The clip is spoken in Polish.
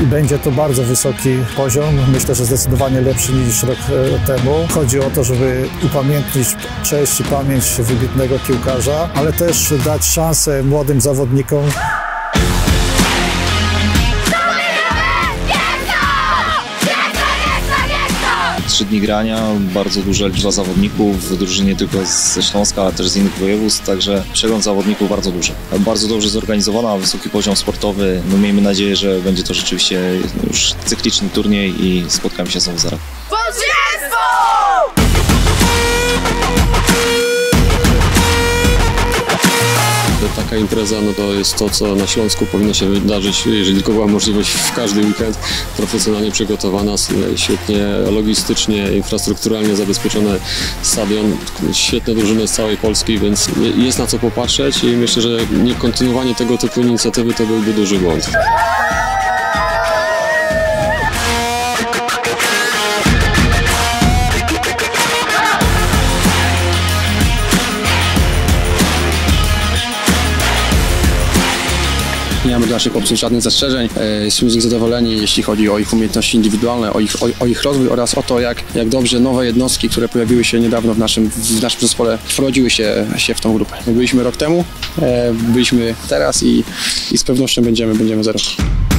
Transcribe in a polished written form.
Będzie to bardzo wysoki poziom, myślę, że zdecydowanie lepszy niż rok temu. Chodzi o to, żeby upamiętnić cześć i pamięć wybitnego piłkarza, ale też dać szansę młodym zawodnikom. 3 dni grania, bardzo duża liczba zawodników w drużynie tylko ze Śląska, ale też z innych województw, także przegląd zawodników bardzo duży. Bardzo dobrze zorganizowana, wysoki poziom sportowy. No, miejmy nadzieję, że będzie to rzeczywiście już cykliczny turniej i spotkamy się znowu za rok. Taka impreza no to jest to, co na Śląsku powinno się wydarzyć, jeżeli tylko była możliwość, w każdy weekend. Profesjonalnie przygotowana, świetnie logistycznie, infrastrukturalnie zabezpieczony stadion, świetne drużyny z całej Polski, więc jest na co popatrzeć i myślę, że niekontynuowanie tego typu inicjatywy to byłby duży błąd. Nie mamy dla naszych chłopców żadnych zastrzeżeń. Jesteśmy z nich zadowoleni, jeśli chodzi o ich umiejętności indywidualne, o ich rozwój oraz o to, jak dobrze nowe jednostki, które pojawiły się niedawno w naszym zespole, wprowadziły się w tą grupę. Byliśmy rok temu, byliśmy teraz i z pewnością będziemy za rok.